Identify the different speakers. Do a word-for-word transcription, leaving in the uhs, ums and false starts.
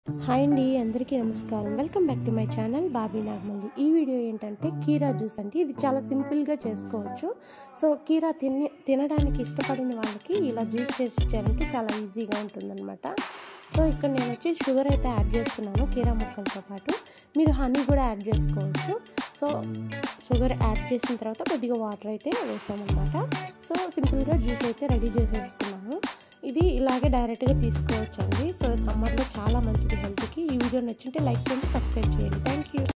Speaker 1: Hi అండి, అందరికీ నమస్కారం. Welcome back to my channel Bobby Nagamalli. ఈ వీడియో ఏంటంటే కీరా జ్యూస్ అండి. ఇది చాలా సింపుల్గా చేసుకోవచ్చు. సో కీరా తిని తినడానికి ఇష్టపడిన వాళ్ళకి ఇలా జ్యూస్ చేసి ఇచ్చారంటే చాలా ఈజీగా ఉంటుందన్నమాట. సో ఇక్కడ నేను వచ్చి షుగర్ అయితే యాడ్ చేస్తున్నాను కీరా ముక్కలతో పాటు. మీరు హనీ కూడా యాడ్ చేసుకోవచ్చు. సో షుగర్ యాడ్ చేసిన తర్వాత కొద్దిగా వాటర్ అయితే వేసామన్నమాట. సో సింపుల్గా జ్యూస్ అయితే రెడీ చేసేసుకున్నాను. ఇది ఇలాగే డైరెక్ట్గా తీసుకోవచ్చు అండి. సో సమ్మర్లో చాలా మంచిది హెల్త్కి. ఈ వీడియో నచ్చింటే లైక్ చేయండి, సబ్స్క్రైబ్ చేయండి. Thank you.